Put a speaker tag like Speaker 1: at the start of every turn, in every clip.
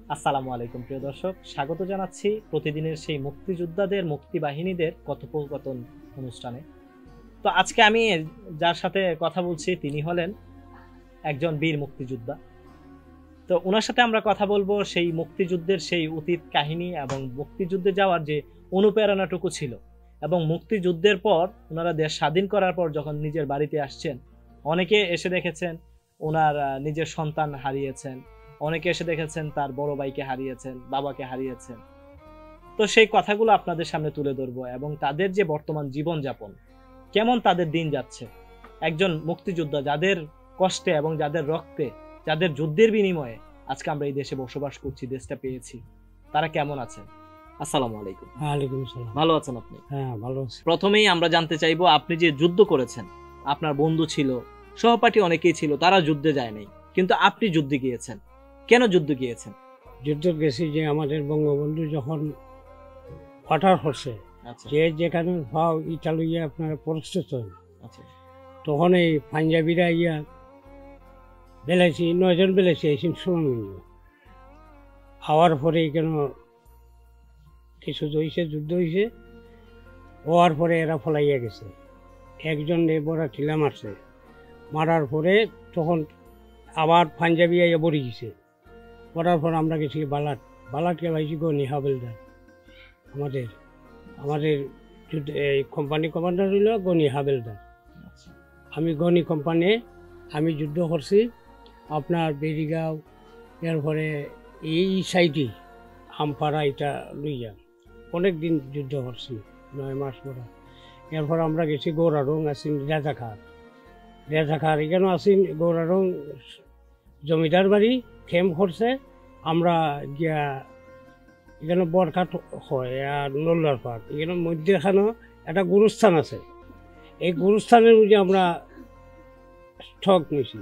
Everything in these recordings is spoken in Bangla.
Speaker 1: আসসালামু আলাইকুম প্রিয় দর্শক, স্বাগত জানাচ্ছি প্রতিদিনের সেই মুক্তিযোদ্ধাদের মুক্তি বাহিনীদের কথোপকথন অনুষ্ঠানে। তো আজকে আমি যার সাথে কথা বলছি তিনি হলেন একজন বীর মুক্তিযোদ্ধা। তো ওনার সাথে আমরা কথা বলবো সেই মুক্তিযুদ্ধের সেই অতীত কাহিনী এবং মুক্তিযুদ্ধে যাওয়ার যে অনুপ্রেরণাটুকু ছিল, এবং মুক্তিযুদ্ধের পর ওনারা দেশ স্বাধীন করার পর যখন নিজের বাড়িতে আসছেন, অনেকে এসে দেখেছেন ওনার নিজের সন্তান হারিয়েছেন, অনেকে এসে দেখেছেন তার বড় ভাইকে হারিয়েছেন, বাবাকে হারিয়েছেন। তো সেই কথাগুলো আপনাদের সামনে তুলে ধরবো এবং তাদের যে বর্তমান জীবনযাপন, কেমন তাদের দিন যাচ্ছে, একজন মুক্তিযোদ্ধা যাদের কষ্টে এবং যাদের রক্তে, যাদের যুদ্ধের বিনিময়ে আজকে আমরা এই দেশে বসবাস করছি, দেশটা পেয়েছি, তারা কেমন আছেন। আসসালামু আলাইকুম।
Speaker 2: ওয়ালাইকুম আসসালাম।
Speaker 1: ভালো আছেন আপনি?
Speaker 2: হ্যাঁ, ভালো আছি।
Speaker 1: প্রথমেই আমরা জানতে চাইবো, আপনি যে যুদ্ধ করেছেন, আপনার বন্ধু ছিল, সহপাঠী অনেকেই ছিল, তারা যুদ্ধে যায় নাই, কিন্তু আপনি যুদ্ধে গিয়েছেন। কেন যুদ্ধ গিয়েছেন?
Speaker 2: যুদ্ধ গেছি যে আমাদের বঙ্গবন্ধু যখন হঠাৎ হচ্ছে, যে যেখানে ভাও ইটা লইয়া আপনার প্রস্তুত হন, তখন এই পাঞ্জাবিরা ইয়া বেলাইছি 9 জন বেলাইছি এই সুনামগঞ্জ হওয়ার পরে কেন কিছু হয়েছে, যুদ্ধ হয়েছে, হওয়ার পরে এরা ফলাইয়া গেছে। একজন বড় ঠেলা মারছে, মারার পরে তখন আবার পাঞ্জাবি আইয়া বড়ি গেছে। পড়ার পর আমরা গেছি বালাটকে পাইছি গনি হাবেলদার। আমাদের এই কোম্পানি কমান্ডার হইল গনি হাবেলদার। আমি গনি কোম্পানি আমি যুদ্ধ করছি আপনার বেরিগাঁও, এরপরে এই সাইডে আমপাড়া, এটা লইয়া অনেক দিন যুদ্ধ করছি, 9 মাস পরে। এরপর আমরা গেছি গৌরারং, আসিন রেজাখার এখানেও আসিন গৌরারং জমিদার বাড়ি ক্যাম্প করছে। আমরা গিয়া এখানে বরকাট হয় আর নল্লার পাট, এখানে মধ্যেখানেও একটা গুরুস্থান আছে। এই গুরুস্থানের মধ্যে আমরা ঠক নিছি।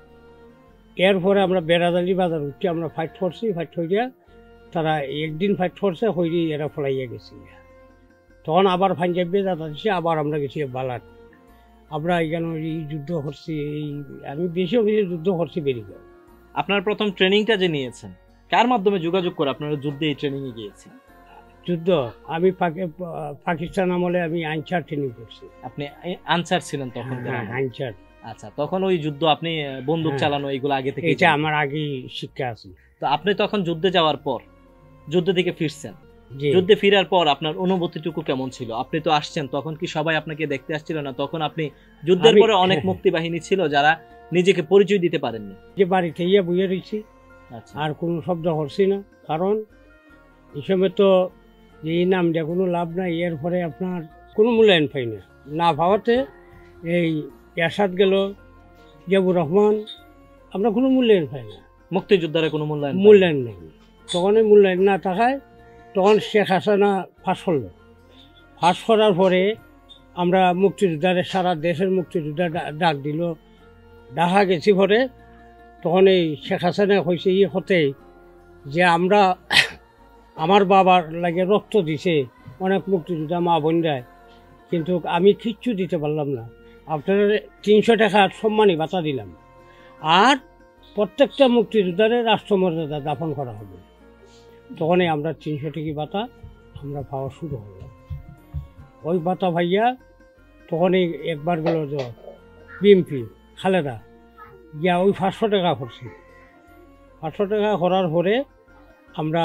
Speaker 2: এরপরে আমরা বেড়াদালি বাজার উঠে আমরা ফাইট করছি। ফাইট হইয়া তারা একদিন ফাইট করছে, হইলে এরা ফলাইয়া গেছি। তখন আবার পাঞ্জাবি যাতা দিচ্ছে, আবার আমরা গেছি বালাট। আমরা এখানে এই যুদ্ধ করছি, আমি বেশি যুদ্ধ করছি বেরিগাঁও।
Speaker 1: আপনার প্রথম ট্রেনিংটা যে নিয়েছেন, কার মাধ্যমে যোগাযোগ করে আপনারা যুদ্ধে এই ট্রেনিং এ গিয়েছেন?
Speaker 2: যুদ্ধ আমি পাকিস্তান আমলে আমি আনসার ট্রেনিং করছি।
Speaker 1: আপনি আনসার ছিলেন তখন?
Speaker 2: হ্যাঁ, আনসার।
Speaker 1: আচ্ছা, তখন ওই যুদ্ধ আপনি বন্দুক চালানো এগুলো আগে থেকে?
Speaker 2: এটা আমার আগে শিক্ষা আছে।
Speaker 1: তো আপনি তখন যুদ্ধে যাওয়ার পর যুদ্ধ থেকে ফিরছেন, যুদ্ধে ফিরার পর আপনার অনুভূতিটুকু কেমন ছিল? আপনি তো আসছেন, তখন কি সবাই আপনাকে দেখতে আসছিল না? তখন আপনি যুদ্ধের পরে অনেক মুক্তি বাহিনী ছিল যারা নিজেকে পরিচয় দিতে পারেননি।
Speaker 2: যে বাড়িতে ইয়ে বইয়ে রয়েছি, আর কোনো শব্দ করছি না, কারণ এই সময় তো এই নাম দেওয়া কোনো লাভ নাই। এরপরে আপনার কোনো মূল্যায়ন পাই না পাওয়াতে এই এরশাদ গেল, জিয়াউর রহমান, আমরা কোনো মূল্যায়ন পাই না।
Speaker 1: মুক্তিযোদ্ধারে কোনো
Speaker 2: মূল্যায়ন নেই। তখন মূল্যায়ন না থাকায় তখন শেখ হাসিনা ফাঁস করলো। ফাঁস করার পরে আমরা মুক্তিযোদ্ধারে, সারা দেশের মুক্তিযোদ্ধা ডাক দিল। দেখা গেছি পরে তখন এই শেখ হাসিনা হয়েছে হতে যে আমরা আমার বাবার লাগে রক্ত দিছে অনেক মুক্তিযোদ্ধা মা বোনরায়, কিন্তু আমি কিচ্ছু দিতে পারলাম না। আপনার 300 টাকা সম্মানী ভাতা দিলাম, আর প্রত্যেকটা মুক্তিযোদ্ধারে রাষ্ট্রমর্যাদা দাফন করা হবে। তখনই আমরা 300 টাকা ভাতা আমরা পাওয়া শুরু হলো। ওই ভাতা ভাইয়া তখনই একবার গেল বিএমপি খালেদা গিয়া ওই 500 টাকা করছি। 500 টাকা করার পরে আমরা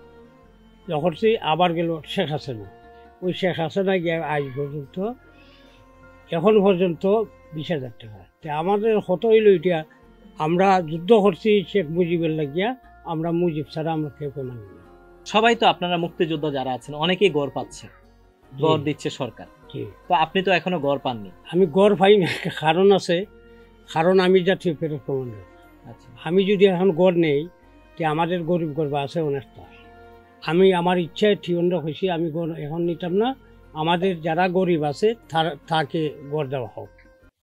Speaker 2: করছি, আবার গেল শেখ হাসিনা। ওই শেখ হাসিনা গিয়া আজ পর্যন্ত, এখন পর্যন্ত 20,000 টাকা। তো আমাদের কত হইল এটা, আমরা যুদ্ধ করছি শেখ মুজিবের লাগিয়া, আমরা মুজিব ছাড়া আমরা কেউ মানি না।
Speaker 1: সবাই তো আপনারা মুক্তিযোদ্ধা যারা আছেন অনেকেই গড় পাচ্ছে, গড় দিচ্ছে সরকার, তো আপনি তো এখনো গড় পাননি।
Speaker 2: আমি গড় পাই না, কারণ আছে, কারণ আমি জাতীয় প্যারেড কমান্ডার। আচ্ছা, আমি যদি এখন গড় নেই, তো আমাদের গরিব গর্ব আছে অনেকটা। আমি আমার ইচ্ছায় ঠিকন্ড হয়েছি, আমি গড় এখন নিতাম না। আমাদের যারা গরিব আছে তাকে গড় দেওয়া হোক।